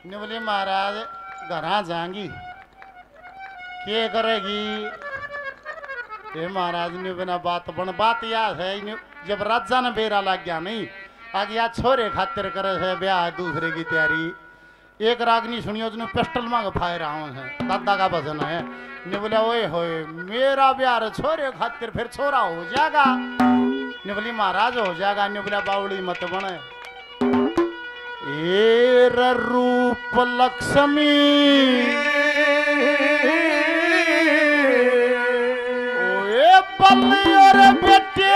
ने बोले महाराज घरा जाएंगी क्या करेगी? ये महाराज ने बिना बात बन बात याद है जब राजा ने बेरा लग गया नहीं आगे या छोरे खातिर करे है ब्याह दूसरे की तैयारी। एक रागनी सुनियो उसने पिस्टल मांग फायर आऊं है दादा का भजन है। ने बोला ओए होए मेरा ब्याह छोरे खातिर फिर छोरा हो जाएगा। ने बोली महाराज हो जाएगा। ने बोला बावड़ी मत बने ए रूप लक्ष्मी ओए बल्ले और बेटे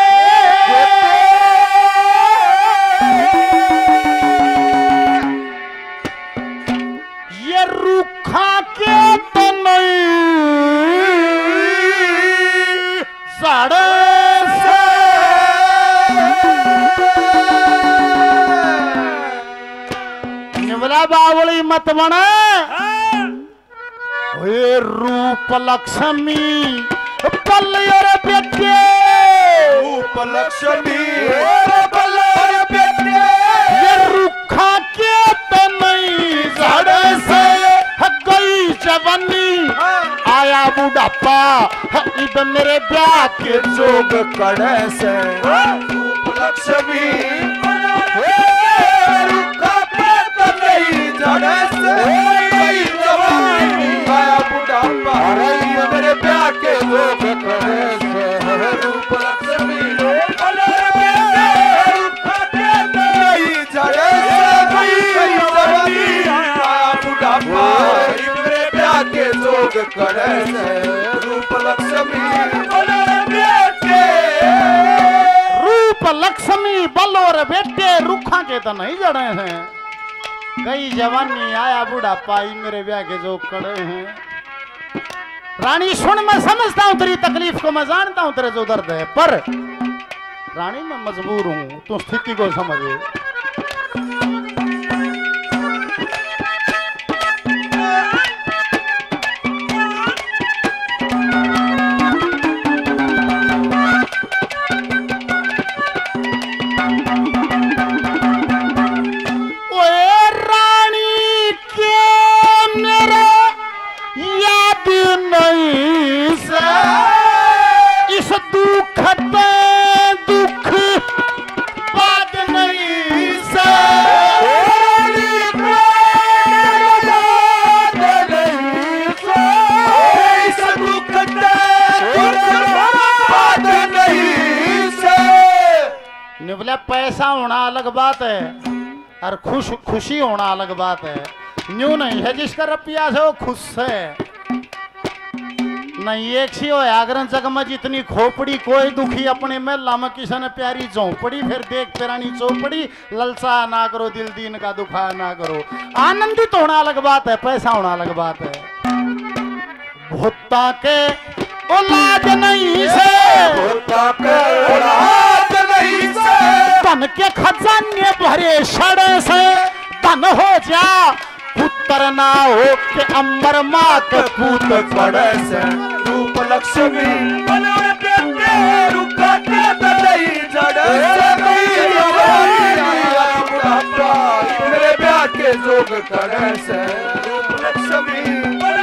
ये रूखा के तो नहीं साड़े बोला बावली मत बना ये रूप लक्ष्मी पल्ले और बेटे रूप लक्ष्मी पल्ले और बेटे ये रूखा के तो नहीं साड़े से गई जवानी आया बुढ़ापा इधर मेरे ब्याह के जोग कड़े से रूप लक्ष्मी रूखा के तो नहीं जड़े से गई जवानी आया बुढ़ापा मेरे ब्याह के जोग कड़े से रूप लक्ष्मी रूखा के तो नहीं जड़े से गई जवानी आया बुढ़ापा मेरे ब्याह के जोग कड़े से रूप लक्ष्मी रूप लक्ष्मी बल और बेटे रूखा के तो नहीं जड़े हैं गई जवानी आया बुढ़ापा मेरे ब्याह के जो कड़े हैं। रानी सुन मैं समझता हूं तेरी तकलीफ को मैं जानता हूं तेरे जो दर्द है पर रानी मैं मजबूर हूं तू स्थिति को समझे। पैसा होना अलग बात है और खुशी होना अलग बात है। न्यू नहीं है जिसका रुपया से वो खुश है नहीं एक सी हो आगरन जग में जितनी खोपड़ी कोई दुखी अपने महला में किसी ने प्यारी झोंपड़ी फिर देख पेरानी चौपड़ी ललसा ना करो दिल दीन का दुखा ना करो। आनंदित होना अलग बात है पैसा होना अलग बात है। भुट्टा के औलाद नहीं से भुट्टा के औलाद नहीं से धन के खजाने भरे सड़े से धन हो जा पुत्र ना हो के अम्बर मात पूत पड़े से रूप लक्ष्मी रुका के नहीं जड़े से मेरे ब्याह के जोग करे से रूप लक्ष्मी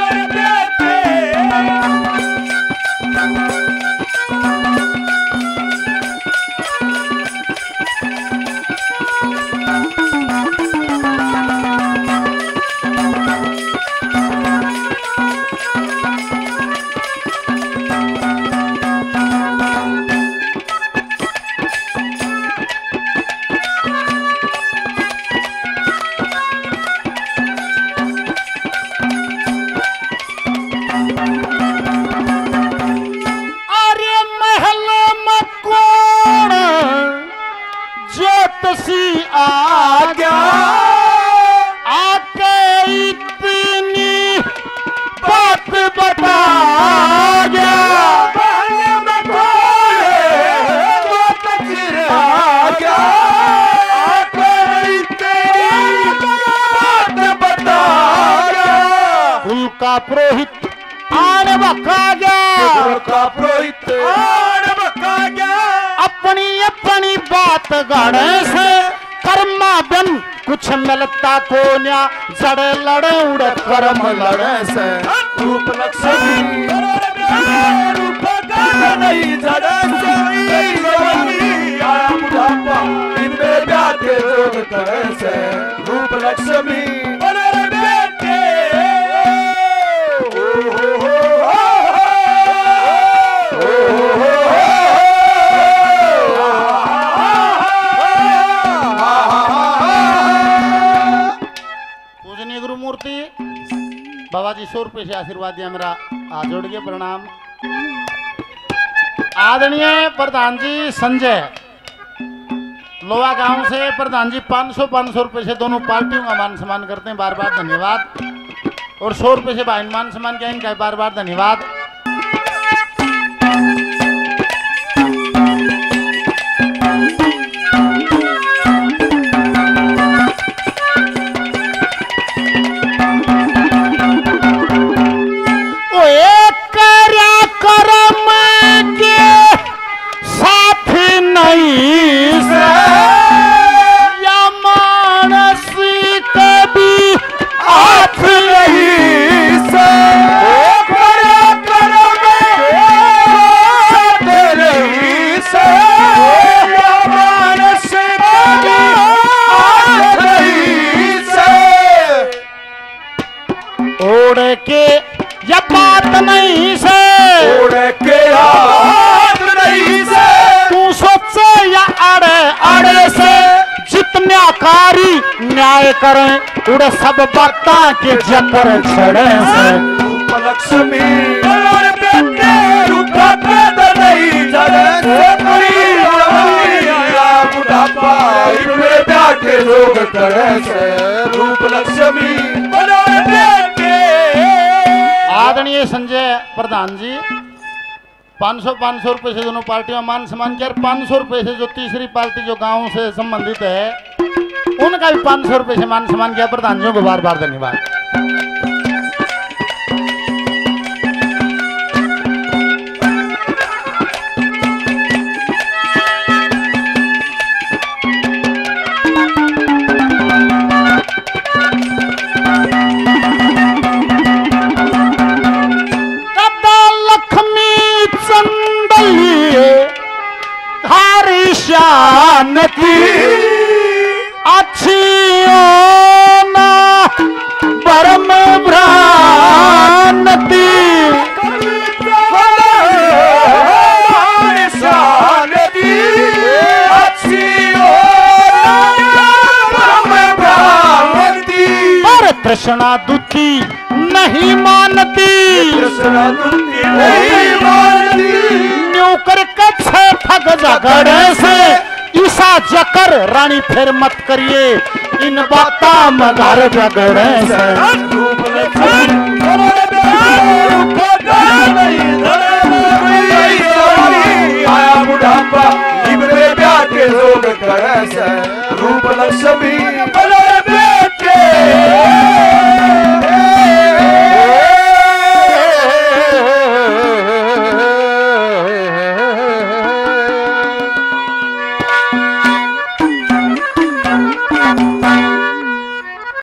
पुरोहित आन बका गया का पुरोहित आन बका गया अपनी अपनी बात गाड़े से कर्मा बन कुछ मिलता को न्या जड़े लड़े उड़े कर्म लड़े से रूप लक्ष्मी रूप का नहीं जड़े से जवानी आया बुढ़ापा इनमें ब्याह के जोग करे से रूप लक्ष्मी बेटे पूजनीय गुरु मूर्ति बाबा जी 100 रुपये से आशीर्वाद दिया मेरा हाथ जोड़ के प्रणाम। आदरणीय प्रधान जी संजय लोहा गांव से प्रधान जी 500 रुपये से दोनों पार्टियों का मान सम्मान करते हैं, बार बार धन्यवाद। और 100 रुपये से भाई मान सम्मान किया इनका बार बार धन्यवाद। न्याय करें उड़े सब बातें के जकर छड़े से रूप लक्ष्मी रूप नहीं जड़े से बुढ़ापा इनमें ब्याह के लोग करे से रूप लक्ष्मी। आदरणीय संजय प्रधान जी 500 रुपये से दोनों पार्टियों मान सम्मान किया। 500 रुपये से जो तीसरी पार्टी जो गांव से संबंधित है उनका भी 500 रुपये से मान सम्मान किया। प्रधान जी को बार बार धन्यवाद। लक्ष्मी चंदलिए धारी शानती अच्छी ना परम भ्रांति पर तृष्णा दुखी नहीं मानती न्यू कर कच्छे ठग झगड़े से ईसा जकर रानी फिर मत करिए इन बाता मगर झगड़े से आया बुढ़ापा इनमें ब्याह के लोग करे से